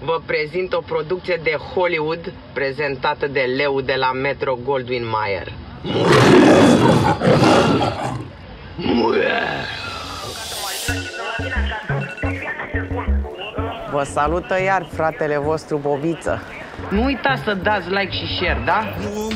vă prezint o producție de Hollywood prezentată de leu de la Metro-Goldwyn-Mayer. Vă salută iar fratele vostru Bobiță. Nu uitați să dați like și share, da?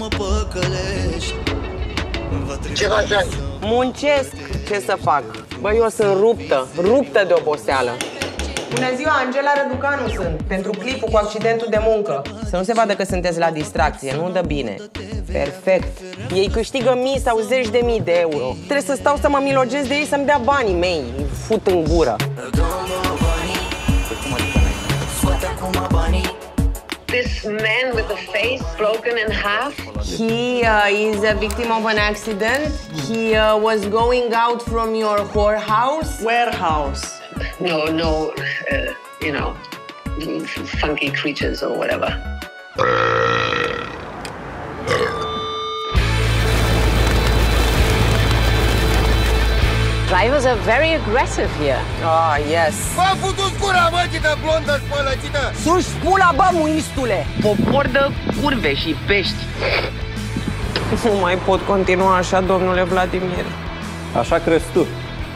Ce faci? Muncesc! Ce să fac? Băi, eu sunt ruptă de oboseală. Bună ziua, Angela Răducanu sunt, pentru clipul cu accidentul de muncă. Să nu se vadă că sunteți la distracție, nu dă bine. Perfect. Ei câștigă mii sau zeci de mii de euro. Trebuie să stau să mă milogesc de ei să-mi dea banii mei. Îi fut în gură. This man with the face broken in half? He is a victim of an accident. He was going out from your whorehouse. Warehouse. No, you know, funky creatures or whatever. Drivers are very aggressive here. Ah, yes. Bă, futu-ți gura, mătită, blondă spălățită! Sus pula, bă, muistule! Popor de curve și pești. Nu mai pot continua așa, domnule Vladimir. Așa crezi tu.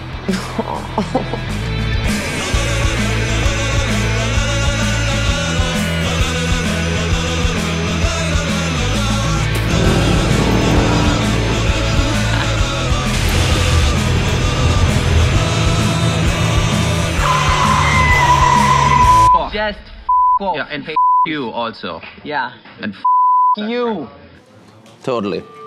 Just off. Yeah, and you also. Yeah. And you. Totally.